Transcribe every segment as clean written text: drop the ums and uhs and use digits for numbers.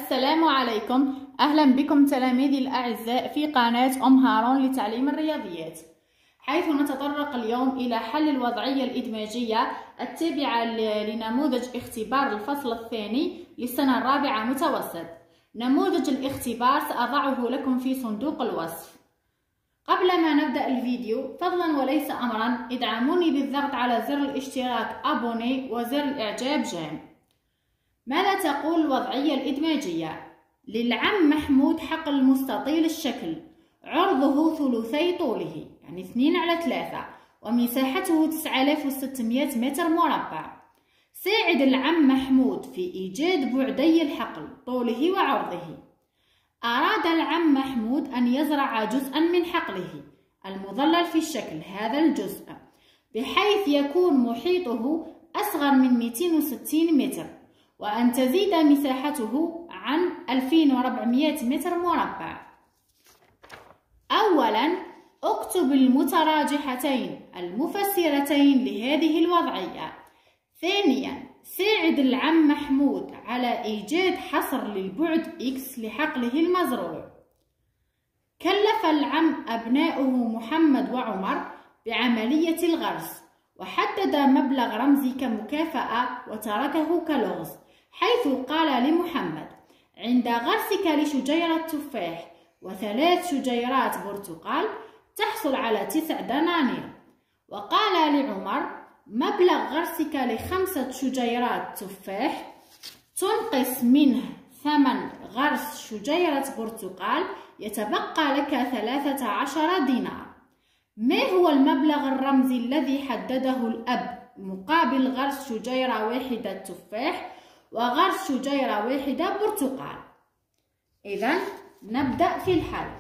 السلام عليكم. أهلا بكم تلاميذي الأعزاء في قناة أم هارون لتعليم الرياضيات، حيث نتطرق اليوم إلى حل الوضعية الإدماجية التابعة لنموذج اختبار الفصل الثاني للسنة الرابعة متوسط. نموذج الاختبار سأضعه لكم في صندوق الوصف. قبل ما نبدأ الفيديو فضلا وليس أمرا ادعموني بالضغط على زر الاشتراك أبوني وزر الإعجاب جيم. ماذا تقول الوضعية الإدماجية؟ للعم محمود حقل مستطيل الشكل، عرضه ثلثي طوله يعني 2/3 ومساحته 9600 متر مربع. ساعد العم محمود في إيجاد بعدي الحقل طوله وعرضه. أراد العم محمود أن يزرع جزءا من حقله المظلل في الشكل هذا الجزء بحيث يكون محيطه أصغر من 260 متر، وأن تزيد مساحته عن 2400 متر مربع. أولا اكتب المتراجحتين المفسرتين لهذه الوضعية. ثانيا ساعد العم محمود على إيجاد حصر للبعد X لحقله المزروع. كلف العم أبناؤه محمد وعمر بعملية الغرس، وحدد مبلغ رمزي كمكافأة وتركه كلغز، حيث قال لمحمد: عند غرسك لشجيرة تفاح و3 شجيرات برتقال تحصل على 9 دنانير. وقال لعمر: مبلغ غرسك ل5 شجيرات تفاح تنقص منه ثمن غرس شجيرة برتقال يتبقى لك 13 دينار. ما هو المبلغ الرمزي الذي حدده الأب مقابل غرس شجيرة واحدة تفاح وغرس شجيرة واحدة برتقال؟ إذن نبدأ في الحل.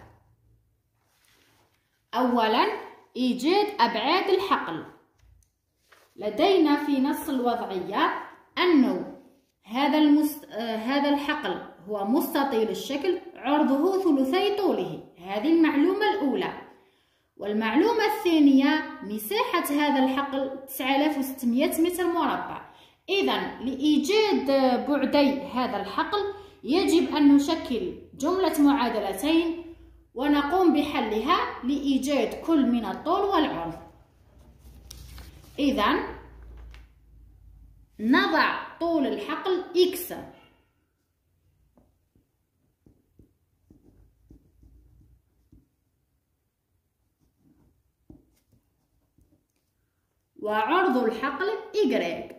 أولا إيجاد أبعاد الحقل. لدينا في نص الوضعية أنه هذا الحقل هو مستطيل الشكل، عرضه ثلثي طوله، هذه المعلومة الأولى. والمعلومة الثانية مساحة هذا الحقل 9600 متر مربع. إذن لإيجاد بعدي هذا الحقل يجب أن نشكل جملة معادلتين ونقوم بحلها لإيجاد كل من الطول والعرض. إذن نضع طول الحقل X وعرض الحقل Y،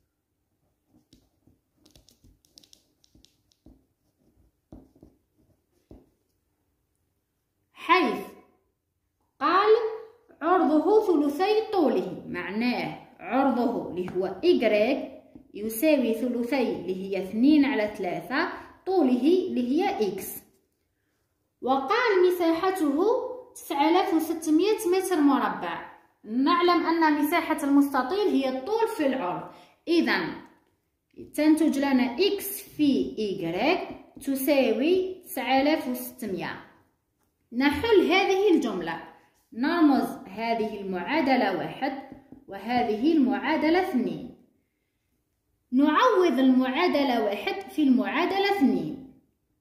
حيث قال عرضه ثلثي طوله، معناه عرضه اللي هو Y يساوي ثلثي اللي هي 2/3 طوله اللي هي X. وقال مساحته 9600 متر مربع. نعلم أن مساحة المستطيل هي الطول في العرض، إذن تنتج لنا X في Y تساوي 9600. نحل هذه الجملة، نرمز هذه المعادلة 1 وهذه المعادلة 2. نعوض المعادلة 1 في المعادلة 2.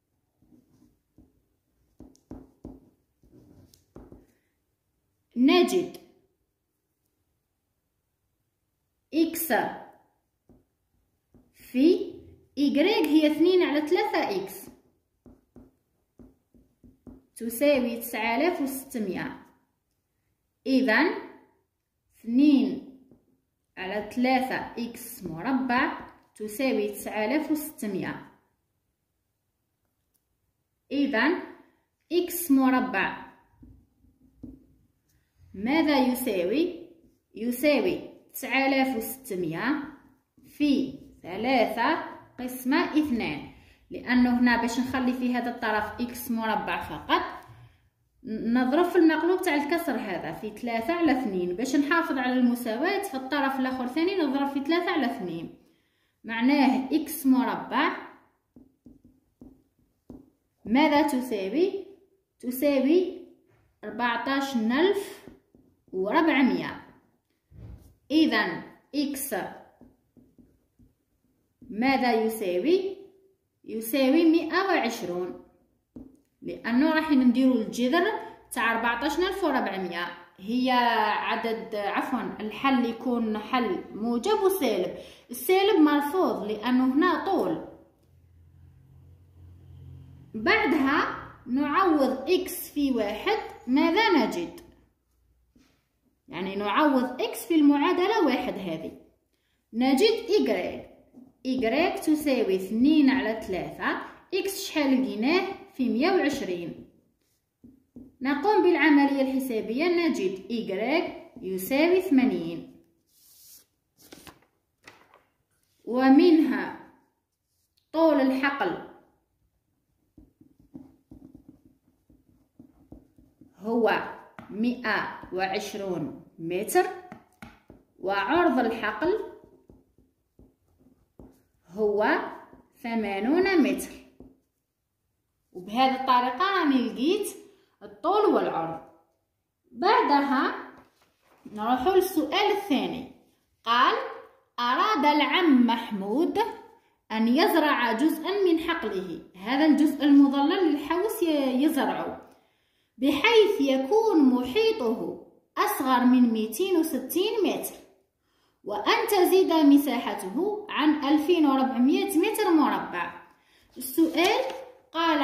نجد X في Y هي 2/3 X تساوي 9600. إذن 2/3 X مربع تساوي 9600. إذن X مربع ماذا يساوي؟ يساوي 9600 في 3 قسمة 2، لأنه هنا باش نخلي في هذا الطرف X مربع فقط نضرب في المقلوب تاع الكسر هذا في 3/2 باش نحافظ على المساواة. في الطرف الآخر ثاني نضرب في 3/2، معناه X مربع ماذا تساوي؟ تساوي 14400. إذن X ماذا يساوي؟ يساوي 120 لأنه راح نديرو الجذر تاع 14400. هي عدد الحل يكون حل موجب وسالب. السالب مرفوض لأنه هنا طول. بعدها نعوض إكس في 1. ماذا نجد؟ يعني نعوض إكس في المعادلة 1 هذه. نجد إيكغيك تساوي 2 على 3. إكس شحال لقيناه؟ في 120. نقوم بالعملية الحسابية. نجد إيكغيك يساوي 80. ومنها طول الحقل هو 120 متر، وعرض الحقل هو 80 متر. وبهذه الطريقة راني لقيت الطول والعرض. بعدها نروحو للسؤال الثاني. قال: أراد العم محمود أن يزرع جزءا من حقله. هذا الجزء المظلل للحوس يزرعه بحيث يكون محيطه أصغر من 260 متر، وأن تزيد مساحته عن 2400 متر مربع. السؤال قال: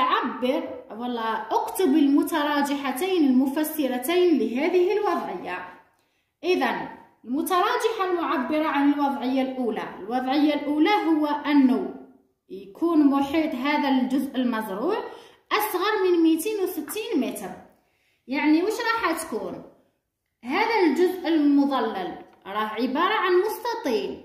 اكتب المتراجحتين المفسرتين لهذه الوضعية. إذن المتراجحة المعبرة عن الوضعية الأولى هو أنه يكون محيط هذا الجزء المزروع أصغر من 260 متر. يعني وش راح تكون؟ هذا الجزء المظلل راه عبارة عن مستطيل،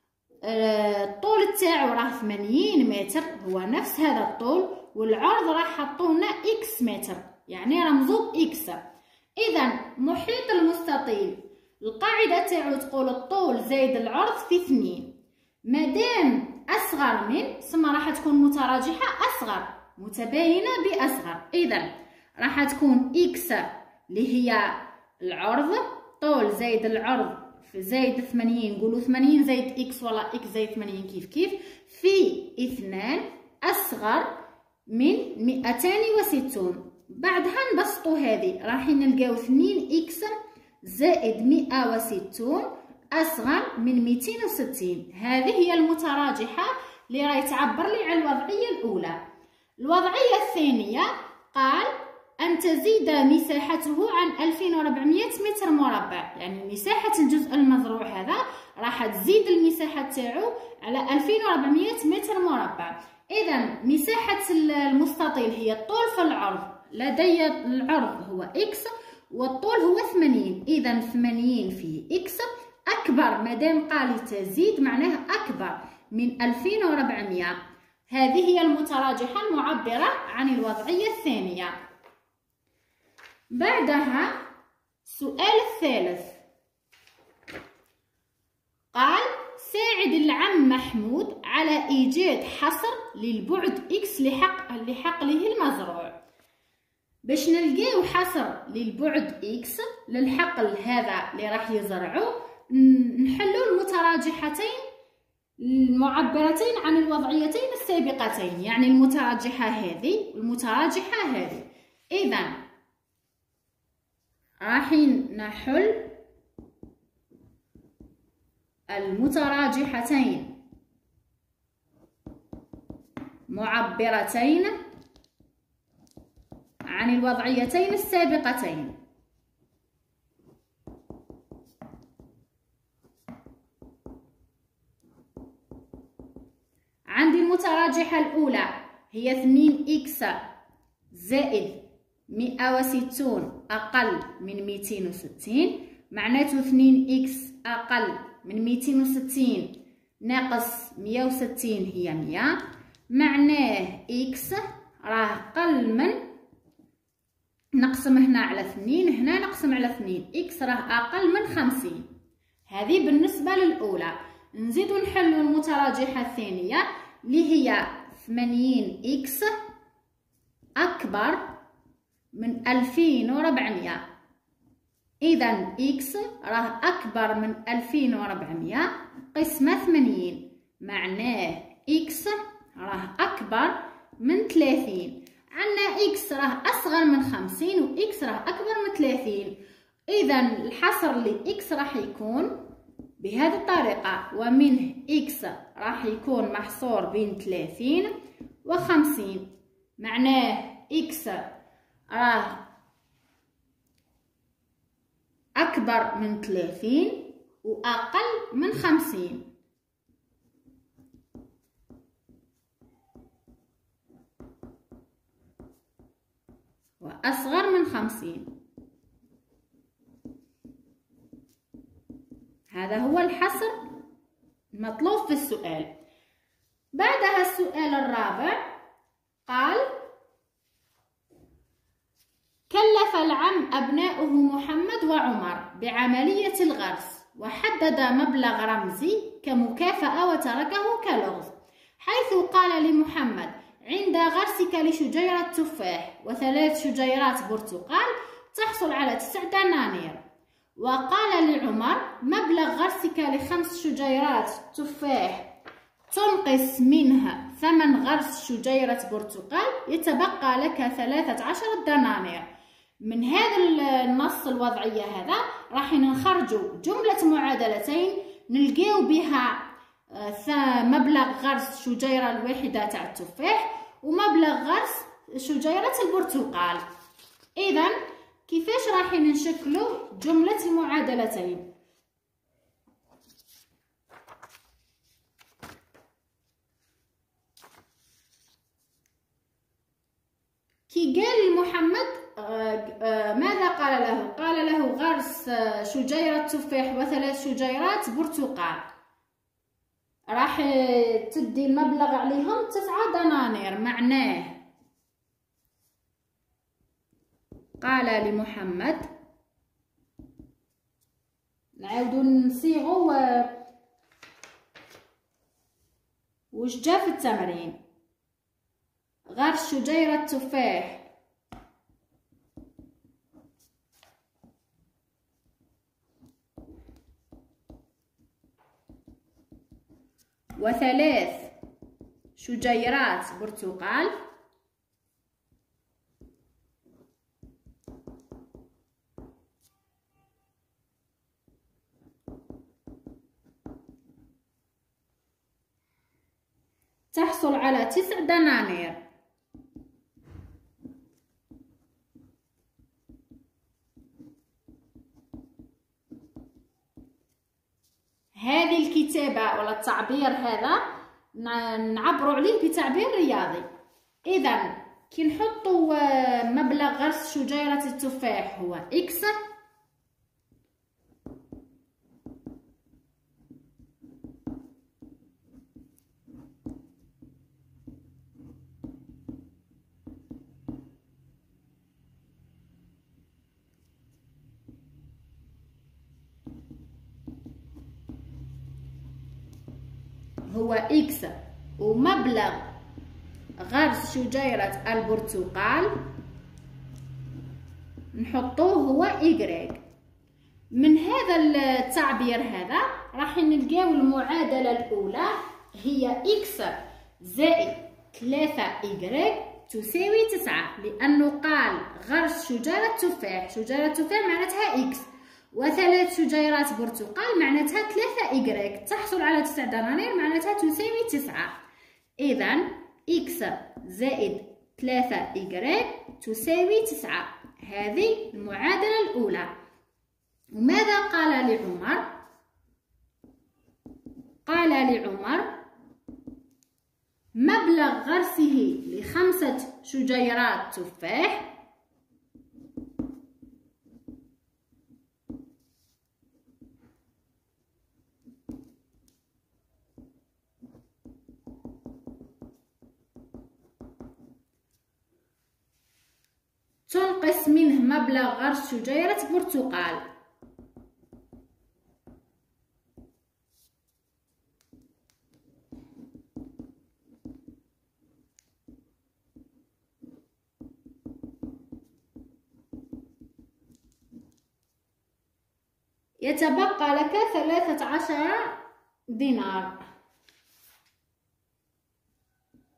الطول تاعو راه 80 متر، هو نفس هذا الطول، والعرض راح حطونا إكس متر، يعني رمزو إكس. إذا محيط المستطيل القاعدة تاعو تقول الطول زائد العرض في 2. مادام أصغر من سما راح تكون متراجحة أصغر، متباينة بأصغر. إذا راح تكون إكس اللي هي العرض، طول زائد العرض زائد 80، نقولوا 80 زائد إكس ولا إكس زائد 80 كيف في 2 أصغر من 260. بعدها نبسطوا هذه، راح نلقاو 2 إكس زائد 160 أصغر من 260. هذه هي المتراجحة اللي راهي تعبر لي على الوضعية الأولى. الوضعية الثانية قال: أن تزيد مساحته عن 2400 متر مربع، يعني مساحة الجزء المزروع هذا راح تزيد المساحة تاعو على 2400 متر مربع. إذا مساحة المستطيل هي الطول في العرض، لدي العرض هو إكس والطول هو 80. إذا 80 في إكس أكبر، مادام قال تزيد معناه أكبر من 2400. هذه هي المتراجحة المعبرة عن الوضعية الثانية. بعدها السؤال الثالث قال: ساعد العم محمود على إيجاد حصر للبعد إكس لحقله المزروع. باش نلقاو حصر للبعد إكس للحقل هذا اللي راح يزرعوه، نحلو المتراجحتين المعبرتين عن الوضعيتين السابقتين، يعني المتراجحة هذه والمتراجحة هذه. إذا راح نحل المتراجحتين معبرتين عن الوضعيتين السابقتين. عندي المتراجحة الأولى هي 2 إكس زائد 160 أقل من 260، معناته 2 إكس أقل من 260 ناقص 160 هي 100، معناه إكس راه قل من، نقسم هنا على 2، هنا نقسم على 2، إكس راه أقل من 50. هذه بالنسبة للأولى. نزيدو نحلو المتراجحة الثانية اللي هي 80 إكس أكبر من 2400. إذا إكس راه أكبر من 2400 قسمة 80، معناه إكس راه أكبر من 30. عندنا إكس راه أصغر من 50 وإكس راه أكبر من 30. إذا الحصر لإكس راح يكون بهذه الطريقة، ومنه إكس راح يكون محصور بين 30 و50. معناه إكس راه أكبر من 30 وأقل من 50. وأصغر من 50. هذا هو الحصر المطلوب في السؤال. بعدها السؤال الرابع قال: كلف العم أبناؤه محمد وعمر بعملية الغرس، وحدد مبلغ رمزي كمكافأة وتركه كلغز، حيث قال لمحمد: عند غرسك لشجيرة تفاح و3 شجيرات برتقال تحصل على 9 دنانير. وقال لعمر: مبلغ غرسك ل5 شجيرات تفاح تنقص منها ثمن غرس شجيرة برتقال يتبقى لك 13 دنانير. من هذا النص الوضعية هذا راح نخرجوا جملة معادلتين نلقاو بها مبلغ غرس شجيرة الواحدة تاع التفاح ومبلغ غرس شجيرة البرتقال. إذا كيفاش راح نشكلوا جملة المعادلتين؟ كي قال لمحمد ماذا قال له؟ قال له غرس شجيرة تفاح و3 شجيرات برتقال راح تدي المبلغ عليهم 9 دنانير. معناه قال لمحمد، نعاودو نصيغو وش جا في التمرين. غرس شجيرة تفاح و3 شجيرات برتقال تحصل على 9 دنانير. هذه الكتابة ولا التعبير هذا نعبروا عليه بتعبير رياضي. إذا كي نحطوا مبلغ غرس شجيرة التفاح هو إكس، هو إكس، ومبلغ غرس شجيرة البرتقال نحطوه هو إيكغيك. من هذا التعبير هذا راح نلقاو المعادلة الأولى هي إكس زائد 3 إيكغيك تساوي 9، لأنه قال غرس شجرة تفاح، شجرة تفاح معناتها إكس، و3 شجيرات برتقال معناتها 3 إيكغيك تحصل على 9 دنانير معناتها تساوي 9. إذا إكس زائد 3 إيكغيك تساوي 9. هذه المعادلة الأولى. وماذا قال لعمر؟ قال لعمر مبلغ غرسه ل5 شجيرات تفاح تنقص منه مبلغ غرس شجيرة برتقال. يتبقى لك 13 دينار.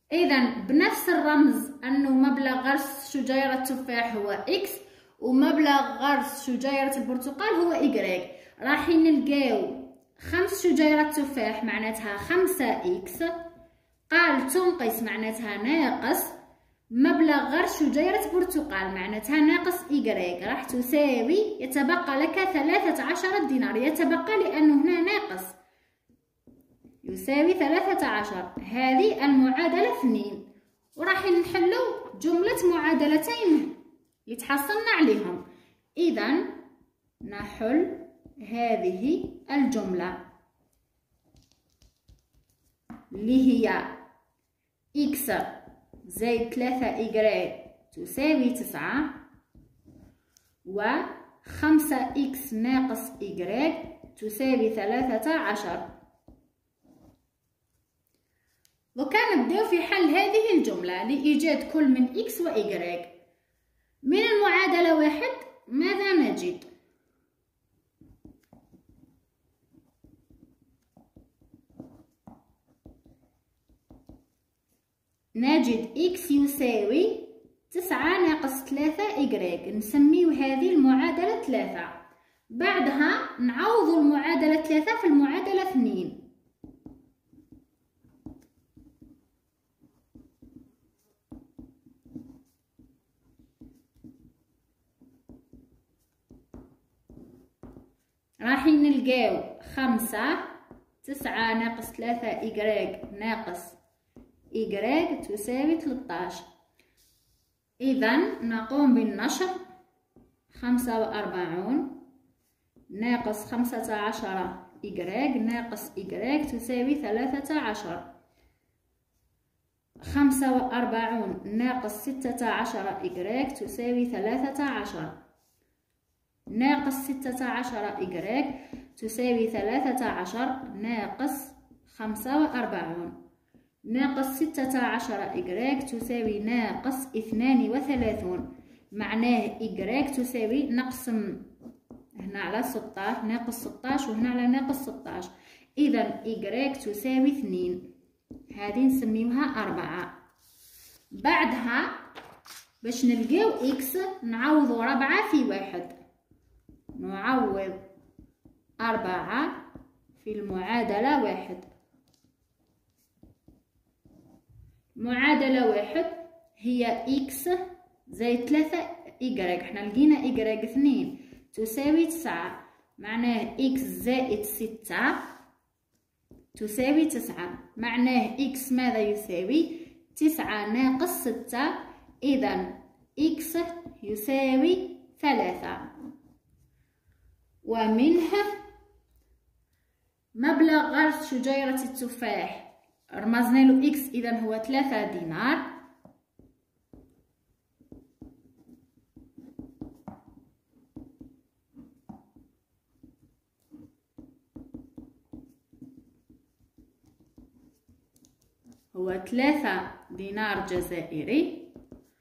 إذا بنفس الرمز أنه مبلغ غرس شجيرة التفاح هو إكس ومبلغ غرس شجيرة البرتقال هو إيكغيك. راح نلقاو 5 شجيرات تفاح معناتها 5 إكس، قال تنقص معناتها ناقص مبلغ غرس شجيرة برتقال معناتها ناقص إيكغيك، راح تساوي يتبقى لك 13 دينار. يتبقى لأنه هنا ناقص يساوي 13. هذه المعادلة 2. وراح نحلو جملة معادلتين اللي تحصلنا عليهم. إذا نحل هذه الجملة اللي هي إكس زائد 3 إيكغيك تساوي 9، و 5 إكس ناقص إيكغيك تساوي 13. وكان نبداو في حل هذه الجملة لإيجاد كل من إكس وإيكغيك. من المعادلة 1 ماذا نجد؟ نجد إكس يساوي 9 ناقص 3 إيكغيك، نسميو هذه المعادلة 3. بعدها نعوض المعادلة 3 في المعادلة 2. راح نلقاو 5 9 ناقص 3 إيكغيك ناقص إيكغيك تساوي 13. إذا نقوم بالنشر. 45 ناقص 15 إيكغيك ناقص إيكغيك تساوي 13. 45 ناقص 16 إيكغيك تساوي 13. ناقص 16 إيكغيك تساوي 13 ناقص 45 ناقص 16 إيكغيك تساوي ناقص 32. معناه إيكغيك تساوي نقسم هنا على 16 ناقص 16 وهنا على ناقص 16. إذا إيكغيك تساوي 2. هذه نسميوها 4. بعدها باش نلقاو إكس نعوضو 4 في 1. نعوض 4 في المعادلة 1. معادلة 1 هي إكس زائد 3 إيكغيك. حنا لقينا إيكغيك 2 تساوي 9. معناه إكس زائد 6 تساوي 9. معناه إكس ماذا يساوي؟ 9 ناقص 6. إذا إكس يساوي 3. ومنه مبلغ غرس شجيرة التفاح رمزنا له إكس، إذا هو 3 دينار. هو 3 دينار جزائري.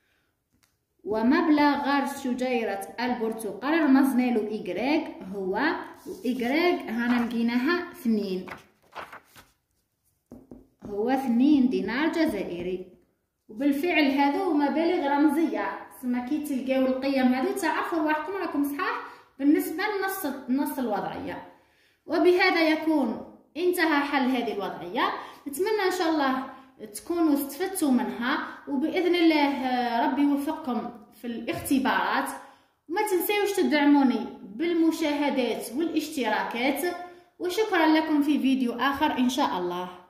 ومبلغ غرس شجيرة البرتقال رمزنا له إيكغيك، هو إيكغيك هانا لقيناها 2، هو 2 دينار جزائري. وبالفعل هذو مبالغ رمزية، سما كي تلقاو القيم هذو تعرفوا روحكم راكم صحاح بالنسبة لنص الوضعية. وبهذا يكون انتهى حل هذه الوضعية. نتمنى إن شاء الله تكونوا استفدتوا منها، وبإذن الله ربي يوفقكم في الاختبارات. وما تنسيوش تدعموني بالمشاهدات والاشتراكات، وشكرا لكم في فيديو آخر إن شاء الله.